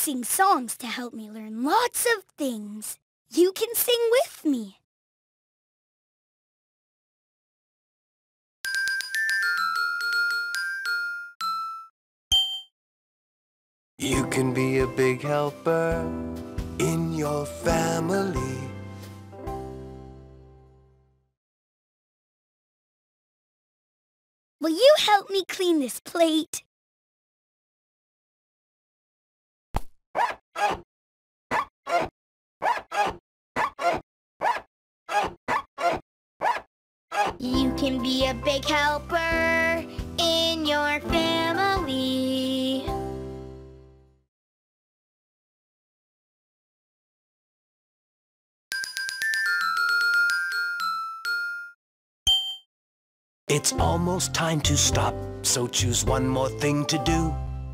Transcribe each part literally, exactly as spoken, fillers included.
sing songs to help me learn lots of things. You can sing with me. You can be a big helper in your family. Will you help me clean this plate? You can be a big helper in your family. It's almost time to stop, so choose one more thing to do.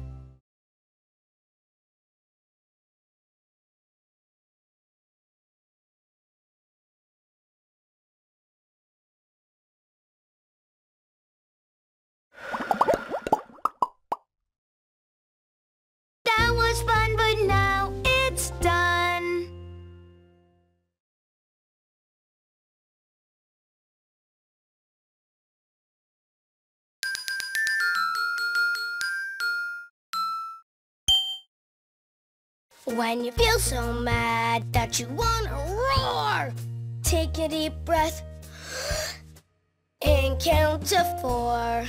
That was fun, but now it's done. When you feel so mad that you wanna roar, take a deep breath and count to four.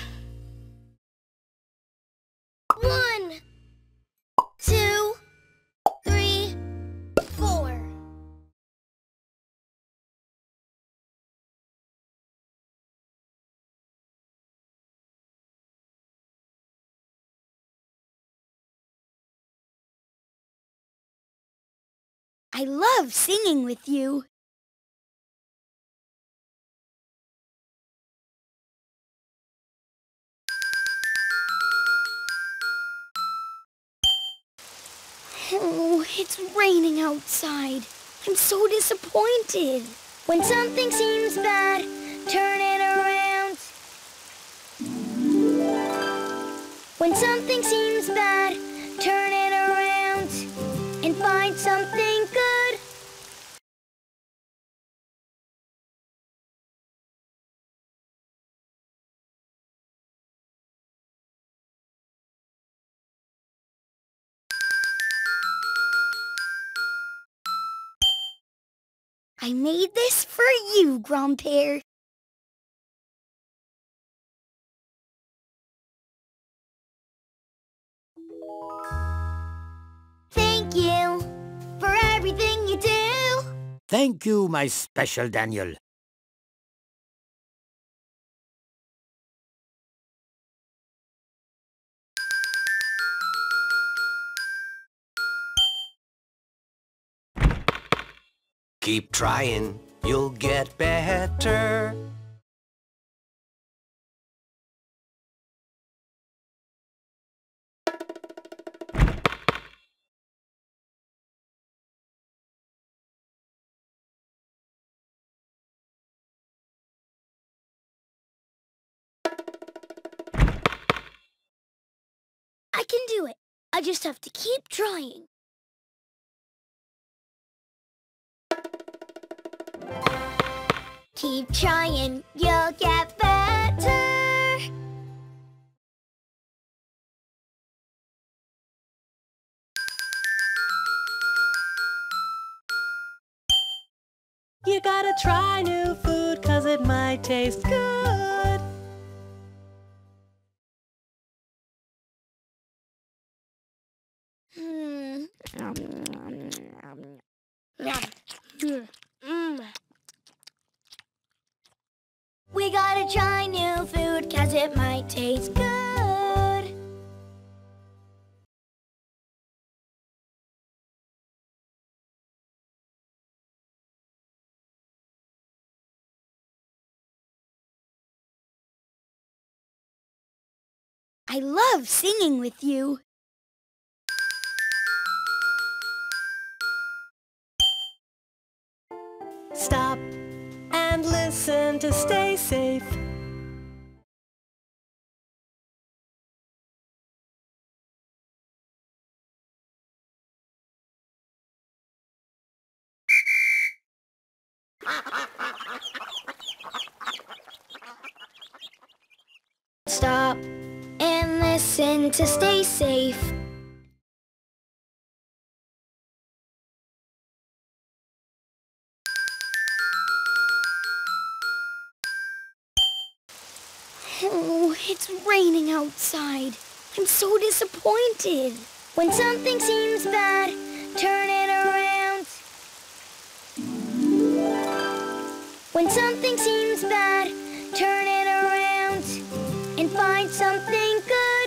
One, two, three, four. I love singing with you. Oh, it's raining outside. I'm so disappointed. When something seems bad, turn it around. When something seems bad, turn it around and find something good. I made this for you, Grandpère. Thank you for everything you do. Thank you, my special Daniel. Keep trying, you'll get better. I can do it. I just have to keep trying. Keep trying, you'll get better. You gotta try new food, 'cause it might taste good. Hmm. Mm. We gotta try new food, 'cause it might taste good. I love singing with you. Stop and listen to stay safe. Stop and listen to stay safe. Oh, it's raining outside. I'm so disappointed. When something seems bad, turn it around. When something seems bad, turn it around and find something good.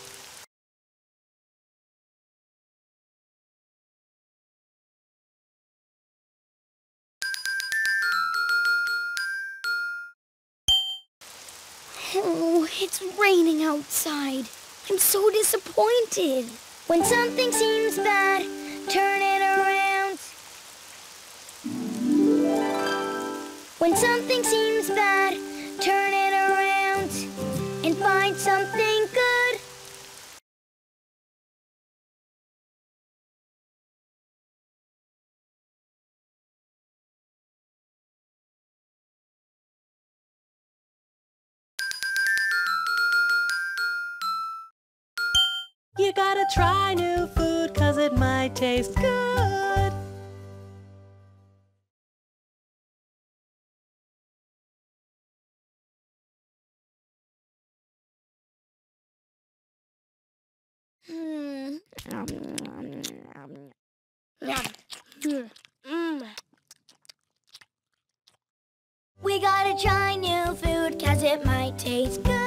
Oh, it's raining outside. I'm so disappointed. When something seems bad, turn it around. When something seems bad, turn it around and find something good. You gotta try new food, 'cause it might taste good. Hmm. We gotta try new food, 'cause it might taste good.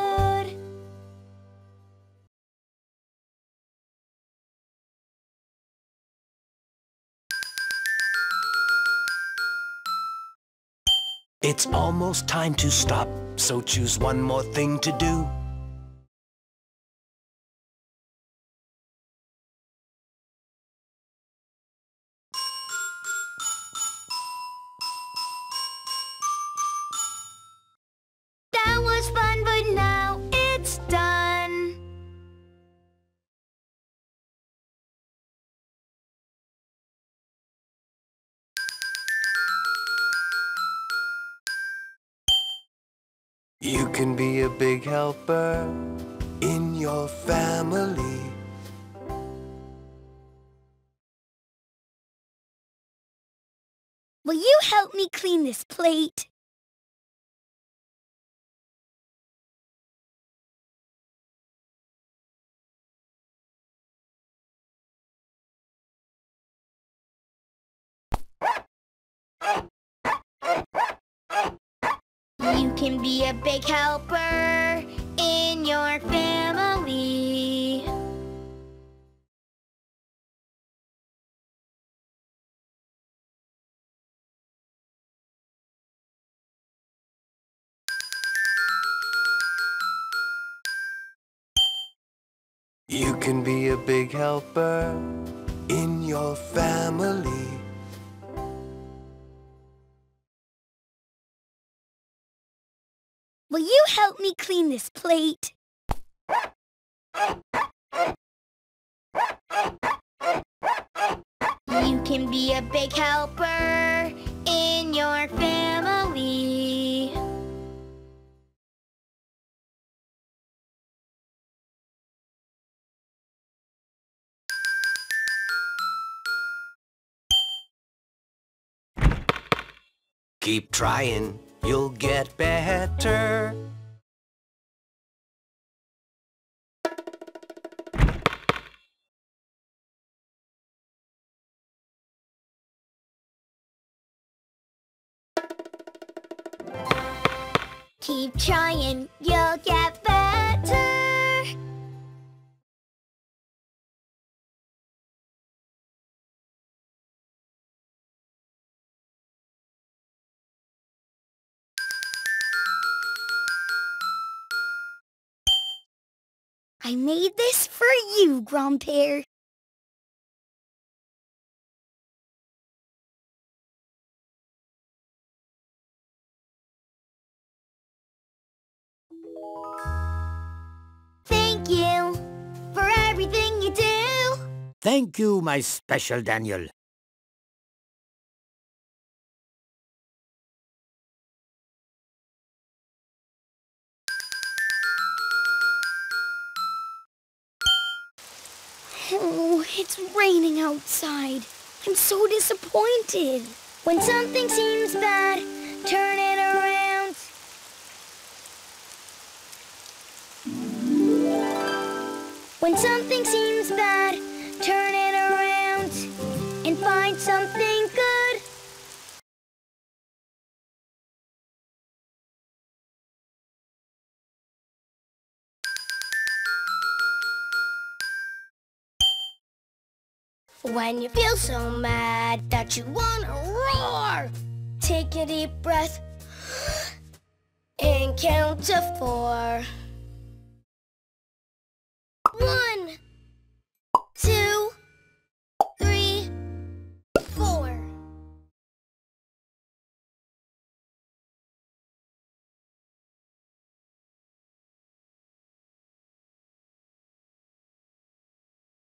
It's almost time to stop, so choose one more thing to do. That was fun, but now it's done. You can be a big helper in your family. Will you help me clean this plate? You can be a big helper in your family. You can be a big helper in your family. Will you help me clean this plate? You can be a big helper in your family. Keep trying, you'll get better. Keep trying, you'll get better. I made this for you, Grandpere. Thank you for everything you do. Thank you, my special Daniel. Oh, it's raining outside. I'm so disappointed. When something seems bad, turn it around. When something seems bad, turn it around and find something good. When you feel so mad that you wanna roar, take a deep breath and count to four. One.